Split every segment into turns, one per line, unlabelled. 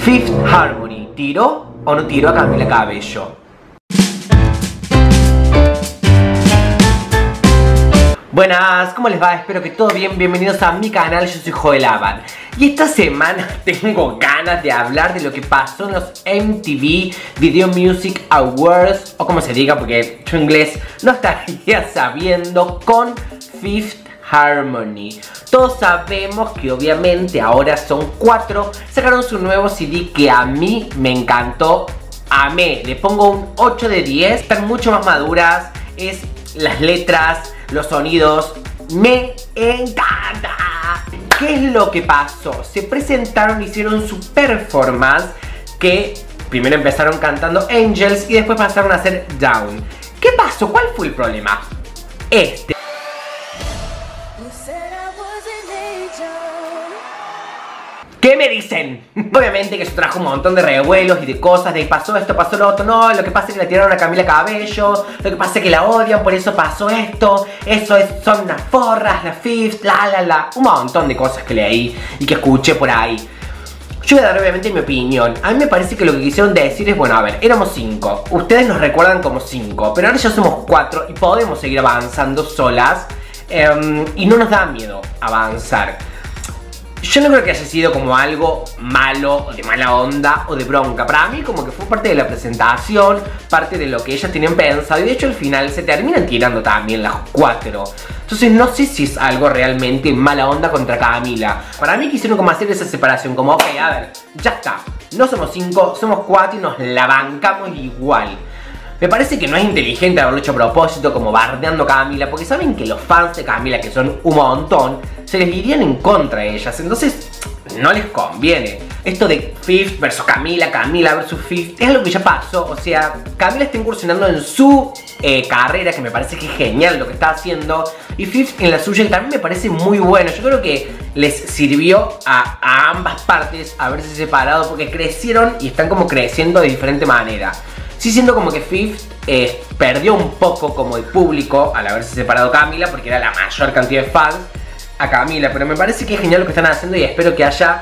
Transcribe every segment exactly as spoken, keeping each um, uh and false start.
Fifth Harmony, ¿tiró o no tiró a Camila Cabello? Buenas, ¿cómo les va? Espero que todo bien, bienvenidos a mi canal, yo soy Joel Abad. Y esta semana tengo ganas de hablar de lo que pasó en los M T V Video Music Awards, o como se diga, porque yo inglés no estaría sabiendo, con Fifth Harmony. Todos sabemos que obviamente ahora son cuatro, sacaron su nuevo C D que a mí me encantó, amé, le pongo un ocho de diez, están mucho más maduras, es las letras, los sonidos, me encanta. ¿Qué es lo que pasó? Se presentaron, hicieron su performance, que primero empezaron cantando Angels y después pasaron a hacer Down. ¿Qué pasó? ¿Cuál fue el problema? Este. ¿Qué me dicen? Obviamente que eso trajo un montón de revuelos y de cosas, de pasó esto, pasó lo otro. No, lo que pasa es que la tiraron a Camila Cabello, lo que pasa es que la odian, por eso pasó esto. Eso es, son unas forras, la Fifth, la la la. Un montón de cosas que leí y que escuché por ahí. Yo voy a dar obviamente mi opinión. A mí me parece que lo que quisieron decir es, bueno, a ver, éramos cinco. Ustedes nos recuerdan como cinco, pero ahora ya somos cuatro y podemos seguir avanzando solas. Um, y no nos da miedo avanzar. Yo no creo que haya sido como algo malo, o de mala onda, o de bronca. Para mí como que fue parte de la presentación, parte de lo que ellas tenían pensado. Y de hecho al final se terminan tirando también las cuatro. Entonces no sé si es algo realmente mala onda contra Camila. Para mí quisieron como hacer esa separación, como ok, a ver, ya está. No somos cinco, somos cuatro y nos la bancamos igual. Me parece que no es inteligente haberlo hecho a propósito, como bardeando a Camila, porque saben que los fans de Camila, que son un montón, se les irían en contra de ellas, entonces no les conviene. Esto de Fifth versus Camila, Camila versus Fifth, es algo que ya pasó. O sea, Camila está incursionando en su eh, carrera, que me parece que es genial lo que está haciendo, y Fifth en la suya, y también me parece muy bueno. Yo creo que les sirvió a, a ambas partes haberse separado, porque crecieron y están como creciendo de diferente manera. Sí siento como que Fifth eh, perdió un poco como el público al haberse separado Camila, porque era la mayor cantidad de fans a Camila, pero me parece que es genial lo que están haciendo y espero que haya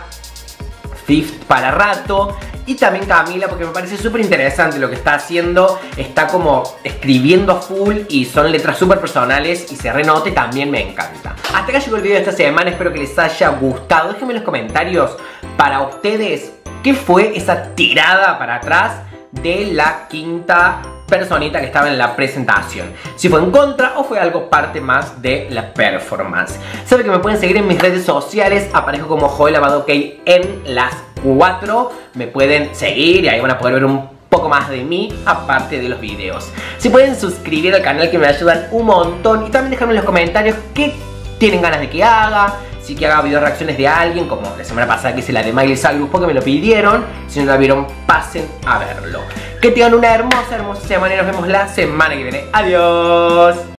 Fifth para rato. Y también Camila, porque me parece súper interesante lo que está haciendo. Está como escribiendo a full y son letras súper personales y se renota y también me encanta. Hasta acá llegó el video de esta semana, espero que les haya gustado. Déjenme en los comentarios para ustedes qué fue esa tirada para atrás de la quinta personita que estaba en la presentación. Si fue en contra o fue algo parte más de la performance. Saben que me pueden seguir en mis redes sociales. Aparezco como Joel Abad OK en las cuatro. Me pueden seguir y ahí van a poder ver un poco más de mí, aparte de los videos. Si pueden suscribir al canal, que me ayudan un montón. Y también dejarme en los comentarios qué tienen ganas de que haga. Si que haga video reacciones de alguien, como la semana pasada que hice la de Miley Cyrus porque me lo pidieron. Si no la vieron, pasen a verlo. Que tengan una hermosa, hermosa semana y nos vemos la semana que viene. Adiós.